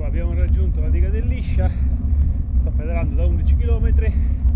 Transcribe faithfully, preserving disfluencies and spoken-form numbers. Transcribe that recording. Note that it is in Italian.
abbiamo raggiunto la diga del Liscia, sto pedalando da undici chilometri.